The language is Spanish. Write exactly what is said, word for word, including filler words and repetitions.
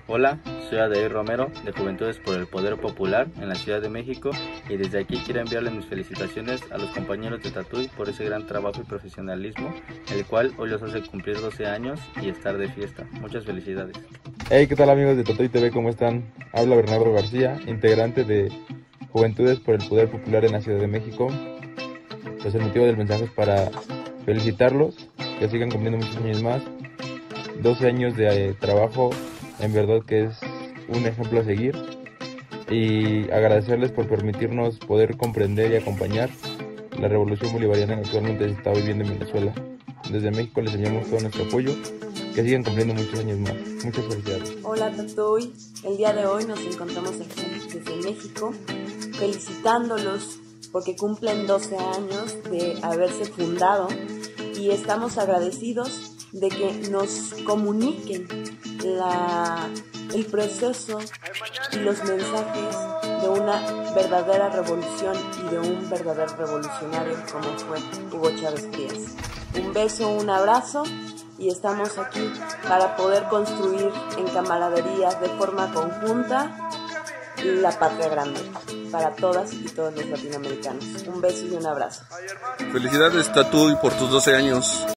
Hola, soy Adair Romero de Juventudes por el Poder Popular en la Ciudad de México y desde aquí quiero enviarles mis felicitaciones a los compañeros de Tatuy por ese gran trabajo y profesionalismo, el cual hoy los hace cumplir doce años y estar de fiesta. Muchas felicidades. Hey, ¿qué tal amigos de Tatuy T V? ¿Cómo están? Habla Bernardo García, integrante de Juventudes por el Poder Popular en la Ciudad de México. Pues el motivo del mensaje es para felicitarlos, que sigan cumpliendo muchos años más. doce años de eh, trabajo, en verdad que es un ejemplo a seguir. Y agradecerles por permitirnos poder comprender y acompañar la revolución bolivariana que actualmente se está viviendo en Venezuela. Desde México les enviamos todo nuestro apoyo. Que sigan cumpliendo muchos años más. Muchas felicidades. Hola Tatuy, el día de hoy nos encontramos aquí desde México felicitándolos porque cumplen doce años de haberse fundado y estamos agradecidos de que nos comuniquen la, el proceso y los mensajes de una verdadera revolución y de un verdadero revolucionario como fue Hugo Chávez Frías. Un beso, un abrazo. Y estamos aquí para poder construir en camaradería de forma conjunta la patria grande para todas y todos los latinoamericanos. Un beso y un abrazo. Felicidades Tatuy por tus doce años.